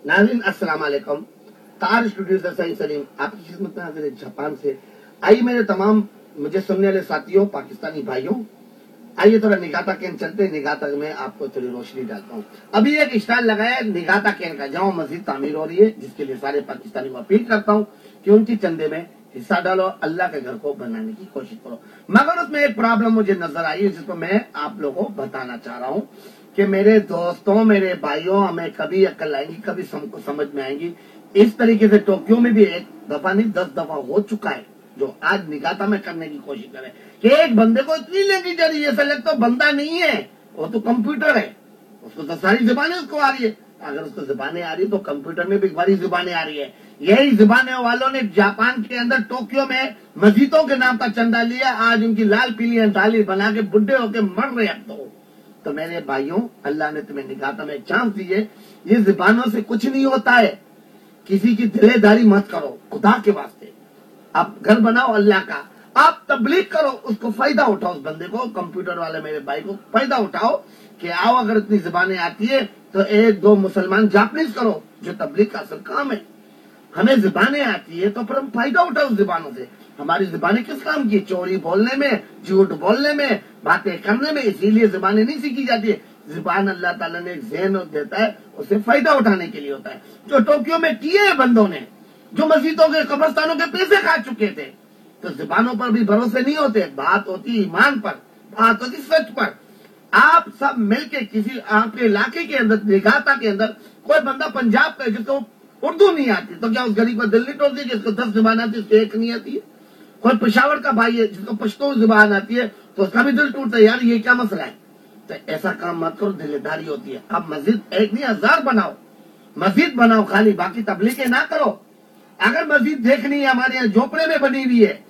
नाज़रीन अस्सलाम वालेकुम। तार स्टूडियो से सही सलीम आपकी खिदमत में हाजिर है जापान से। आइए मेरे तमाम मुझे सुनने वाले साथियों, पाकिस्तानी भाइयों, आइए थोड़ा निगाता कैन चलते हैं। निगाता में आपको थोड़ी रोशनी डालता हूँ। अभी एक स्टाइल लगाया है निगाता कैन का, जहाँ मस्जिद तामीर हो रही है, जिसके लिए सारे पाकिस्तानी को अपील करता हूँ कि उनकी चंदे में हिस्सा डालो, अल्लाह के घर को बनाने की कोशिश करो। मगर उसमें एक प्रॉब्लम मुझे नजर आई है, जिसको मैं आप लोगों को बताना चाह रहा हूँ कि मेरे दोस्तों, मेरे भाइयों, हमें कभी अक्ल आएगी, कभी समझ में आएगी। इस तरीके से टोक्यो में भी एक दफा नहीं 10 दफा हो चुका है, जो आज निगाता में करने की कोशिश करे कि एक बंदे को इतनी लेंगी चढ़ी, ऐसा लगता तो बंदा नहीं है, वो तो कंप्यूटर है, उसको तो सारी जुबानें उसको आ रही है। अगर उसको जुबानें आ रही है तो कंप्यूटर में भी बड़ी जुबानें आ रही है। यही जुबानें वालों ने जापान के अंदर टोक्यो में मस्जिदों के नाम पर चंदा लिया। आज उनकी लाल पीली थाली बना के बुढ़े होके मर रहे अब तो मेरे भाइयों, अल्लाह ने तुम्हें निगाता में एक चांस दी है। ये जुबानों से कुछ नहीं होता है। किसी की दिलेदारी मत करो, खुदा के वास्ते। आप घर बनाओ अल्लाह का, आप तबलीग करो, उसको फायदा उठाओ। उस बंदे को, कंप्यूटर वाले मेरे भाई को फायदा उठाओ कि आओ, अगर इतनी जुबानें आती है तो एक दो मुसलमान जापनीज करो, जो तबलीग का असल काम है। हमें जुबानें आती है तो फिर हम फायदा उठाओ उस जुबानों से। हमारी जुबानें किस काम की? चोरी बोलने में, झूठ बोलने में, बातें करने में। इसीलिए जुबानें नहीं सीखी जाती है। जुबान अल्लाह ताला ने एक ज़हन देता है, उससे फायदा उठाने के लिए होता है। जो टोक्यो में किए बंदों ने, जो मस्जिदों के कब्रस्तानों के पैसे खा चुके थे, तो जुबानों पर भी भरोसे नहीं होते। बात होती ईमान पर, बात होती सच पर। आप सब मिलके किसी आपके इलाके के अंदर, निगाता के अंदर कोई बंदा पंजाब का जिसको उर्दू नहीं आती, तो क्या उस गरीब को दिल नहीं तोड़ दी? जिसको 10 जुबान आती है उसको एक नहीं आती है। कोई पेशावर का भाई है जिसको पश्तो जुबान आती है, तो उसका भी दिल टूटता है, यार ये क्या मसला है। तो ऐसा काम मत करो, दिलेदारी होती है। अब मस्जिद एक नहीं 1000 बनाओ, मस्जिद बनाओ खाली, बाकी तबलीगें ना करो। अगर मस्जिद देखनी है, हमारे यहाँ झोपड़े में बनी हुई है,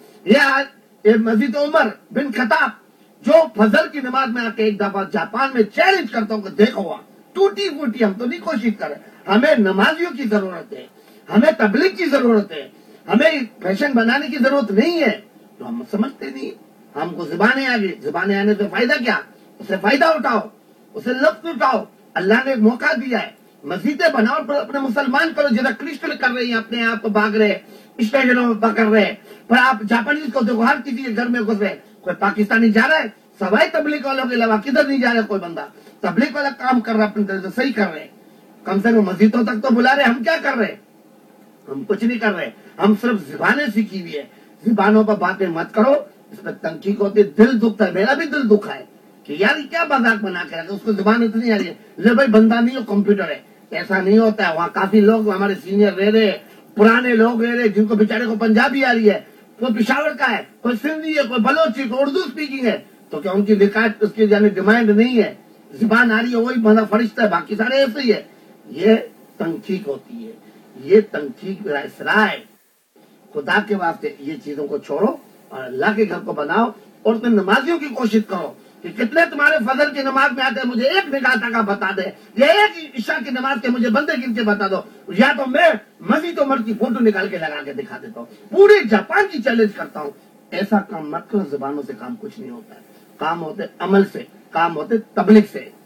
ये मस्जिद उमर बिन खताब, जो फजर की नमाज में आके एक दफा जापान में चैलेंज करता हूँ कि देखो वहां टूटी फूटी, हम तो नहीं कोशिश कर रहे। हमें नमाजियों की जरूरत है, हमें तबलीग की जरूरत है, हमें फैशन बनाने की जरूरत नहीं है। तो हम समझते नहीं, हमको जुबानें आ गई। जुबानें आने से फायदा क्या? उससे फायदा उठाओ, उसे लफ्ज उठाओ। अल्लाह ने एक मौका दिया है, मस्जिदें बनाओ, पर अपने मुसलमान करो। जरा क्रिस्टल कर रहे हैं, अपने आप को भाग रहे, स्टेशनों में पकड़ रहे, पर आप जापानीज को देखो, हर किसी के घर में घुस रहे। कोई पाकिस्तानी जा रहा है सवाई तबलीग वालों के अलावा किधर नहीं जा रहा कोई बंदा। तबलीग वाला काम कर रहा है, अपनी तरह से सही कर रहे, कम से कम मस्जिदों तक तो बुला रहे। हम क्या कर रहे? हम कुछ नहीं कर रहे। हम सिर्फ जुबानें सीखी हुई है। जुबानों पर बातें मत करो, इस पर तनकीद होती है, दिल दुखता है। मेरा भी दिल दुखा है कि यार क्या मजाक बना के रखा, उसको जुबान इतनी आ रही है। ले भाई बंदा नहीं हो, कंप्यूटर है। ऐसा नहीं होता है। वहाँ काफी लोग हमारे सीनियर रह रहे, पुराने लोग रह रहे, जिनको बेचारे को पंजाबी आ रही है, कोई पिशावर का है, कोई सिंधी है, कोई बलोची, कोई उर्दू स्पीकिंग है। तो क्या उनकी रिकॉर्ड, उसकी जाने डिमांड नहीं है? जुबान आ रही है, वही बंदा फरिश्ता है, बाकी सारे ऐसे ही है। ये तनकीक होती है, ये तनकीक इसराय। खुदा के वास्ते ये चीजों को छोड़ो और अल्लाह के घर को बनाओ। और उसमें नमाजियों की कोशिश करो कि कितने तुम्हारे फजर की नमाज में आते हैं, मुझे एक निगाता का बता दे, या एक ईशा की नमाज के मुझे बंदे गिन के बता दो। या तो मैं मस्जिद उमर की फोटो निकाल के लगा के दिखा देता हूँ, पूरे जापान की चैलेंज करता हूँ। ऐसा काम मत करो। जुबानों से काम कुछ नहीं होता है। काम होते अमल से, काम होते तबलीग से।